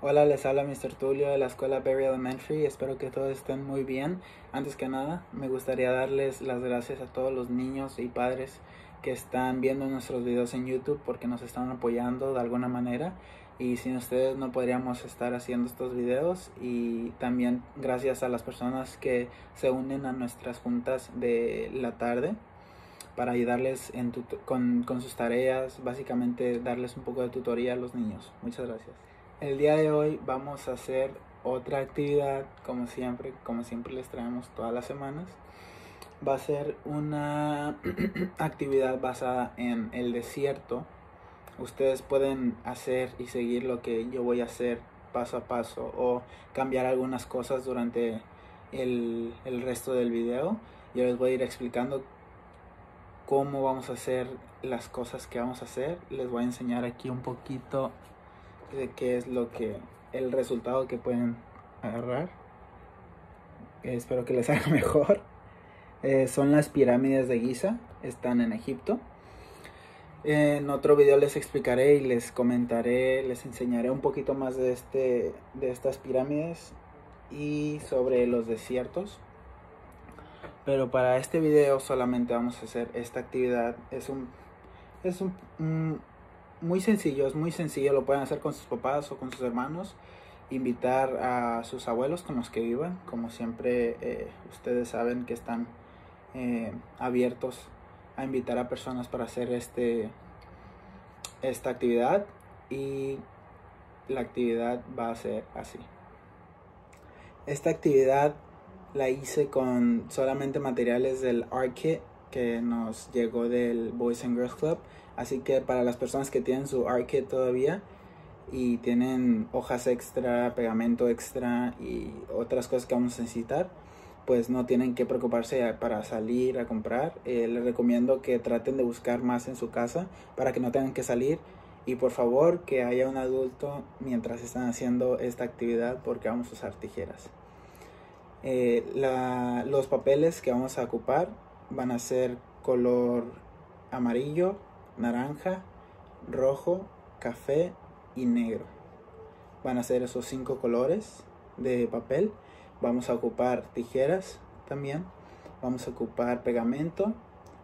Hola, les habla Mr. Tulio de la escuela Berry Elementary. Espero que todos estén muy bien. Antes que nada, me gustaría darles las gracias a todos los niños y padres que están viendo nuestros videos en YouTube porque nos están apoyando de alguna manera. Y sin ustedes no podríamos estar haciendo estos videos. Y también gracias a las personas que se unen a nuestras juntas de la tarde para ayudarles con sus tareas, básicamente darles un poco de tutoría a los niños. Muchas gracias. El día de hoy vamos a hacer otra actividad, como siempre les traemos todas las semanas. Va a ser una actividad basada en el desierto. Ustedes pueden hacer y seguir lo que yo voy a hacer paso a paso o cambiar algunas cosas durante el resto del video. Yo les voy a ir explicando cómo vamos a hacer las cosas que vamos a hacer. Les voy a enseñar aquí un poquito de qué es el resultado que pueden agarrar. Espero que les haga mejor. Son las pirámides de Giza, están en Egipto. En otro video les explicaré y les comentaré, les enseñaré un poquito más de estas pirámides y sobre los desiertos. Pero para este video solamente vamos a hacer esta actividad. Es muy sencillo, lo pueden hacer con sus papás o con sus hermanos, invitar a sus abuelos con los que vivan, como siempre ustedes saben que están abiertos a invitar a personas para hacer esta actividad, y la actividad va a ser así. Esta actividad la hice con solamente materiales del Art Kit que nos llegó del Boys and Girls Club. Así que para las personas que tienen su Art Kit todavía y tienen hojas extra, pegamento extra y otras cosas que vamos a necesitar, pues no tienen que preocuparse para salir a comprar. Les recomiendo que traten de buscar más en su casa para que no tengan que salir, y por favor que haya un adulto mientras están haciendo esta actividad porque vamos a usar tijeras. Los papeles que vamos a ocupar van a ser color amarillo, naranja, rojo, café y negro. Van a ser esos 5 colores de papel. Vamos a ocupar tijeras también. Vamos a ocupar pegamento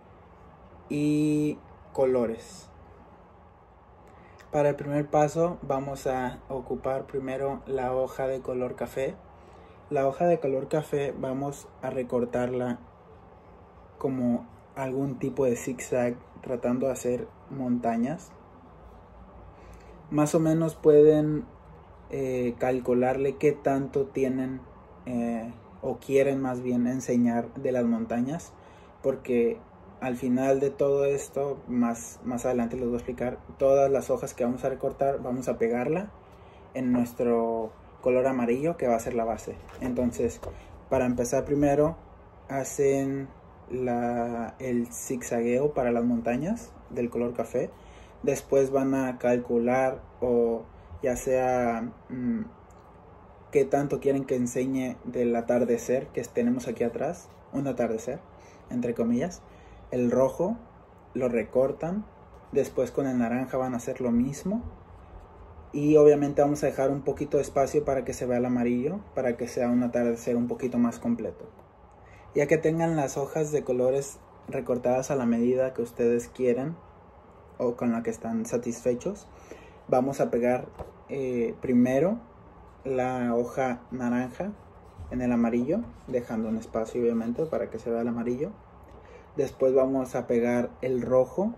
y colores. Para el primer paso vamos a ocupar primero la hoja de color café. La hoja de color café vamos a recortarla como algún tipo de zigzag, tratando de hacer montañas. Más o menos pueden calcularle qué tanto tienen o quieren más bien enseñar de las montañas, porque al final de todo esto, más adelante les voy a explicar, todas las hojas que vamos a recortar vamos a pegarla en nuestro color amarillo, que va a ser la base. Entonces, para empezar, primero hacen el zigzagueo para las montañas del color café. Después van a calcular, o ya sea qué tanto quieren que enseñe del atardecer que tenemos aquí atrás, un atardecer entre comillas. El rojo lo recortan. Después con el naranja van a hacer lo mismo. Y obviamente vamos a dejar un poquito de espacio para que se vea el amarillo, para que sea un atardecer un poquito más completo. Ya que tengan las hojas de colores recortadas a la medida que ustedes quieran o con la que están satisfechos, vamos a pegar primero la hoja naranja en el amarillo, dejando un espacio obviamente para que se vea el amarillo. Después vamos a pegar el rojo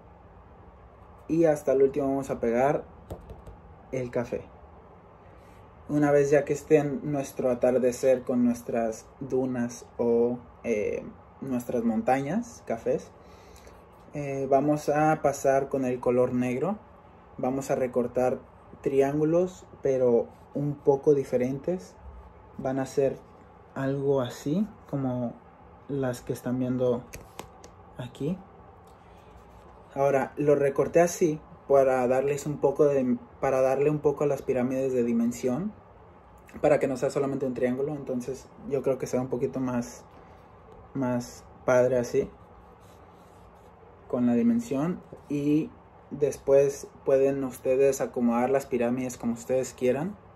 y hasta el último vamos a pegar el café. Una vez ya que estén nuestro atardecer con nuestras dunas o nuestras montañas cafés, vamos a pasar con el color negro. Vamos a recortar triángulos, pero un poco diferentes. Van a ser algo así como las que están viendo aquí. Ahora lo recorté así para darles para darle un poco a las pirámides de dimensión, para que no sea solamente un triángulo. Entonces yo creo que sea un poquito más padre así, con la dimensión. Y después pueden ustedes acomodar las pirámides como ustedes quieran.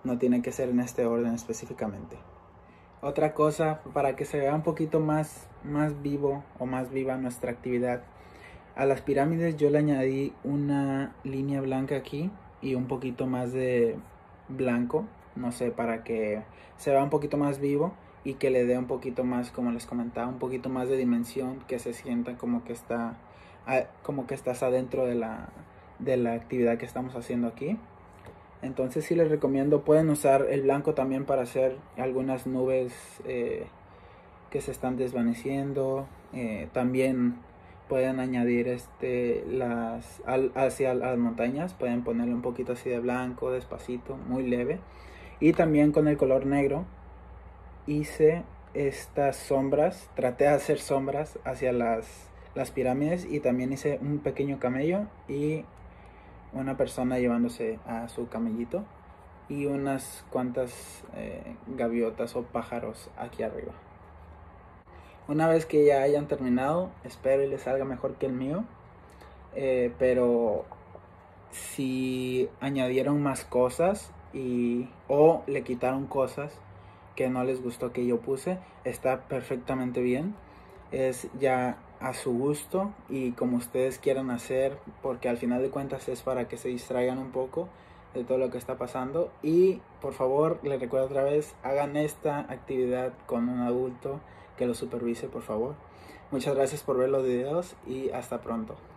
no tiene que ser en este orden específicamente. Otra cosa, para que se vea un poquito más vivo o más viva nuestra actividad, a las pirámides yo le añadí una línea blanca aquí y un poquito más de blanco, no sé, para que se vea un poquito más vivo y que le dé un poquito más, como les comentaba, un poquito más de dimensión, que se sienta como que estás adentro de la actividad que estamos haciendo aquí. Entonces sí les recomiendo, pueden usar el blanco también para hacer algunas nubes que se están desvaneciendo. También pueden añadir hacia las montañas, pueden ponerle un poquito así de blanco, despacito, muy leve. Y también con el color negro hice estas sombras, traté de hacer sombras hacia las pirámides, y también hice un pequeño camello y una persona llevándose a su camellito y unas cuantas gaviotas o pájaros aquí arriba. Una vez que ya hayan terminado, espero y les salga mejor que el mío, pero si añadieron más cosas o le quitaron cosas que no les gustó que yo puse, está perfectamente bien. Es ya a su gusto y como ustedes quieran hacer, porque al final de cuentas es para que se distraigan un poco de todo lo que está pasando. Y por favor, les recuerdo otra vez, hagan esta actividad con un adulto que lo supervise, por favor. Muchas gracias por ver los videos y hasta pronto.